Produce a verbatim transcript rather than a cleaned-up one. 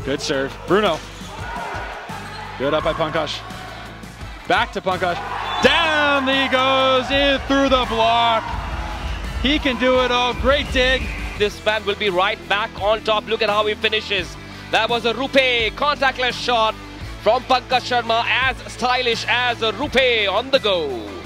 Good serve. Bruno. Good up by Pankaj. Back to Pankaj. Down he goes, in through the block. He can do it all. Great dig. This man will be right back on top. Look at how he finishes. That was a Rupe contactless shot from Pankaj Sharma, as stylish as a Rupe on the go.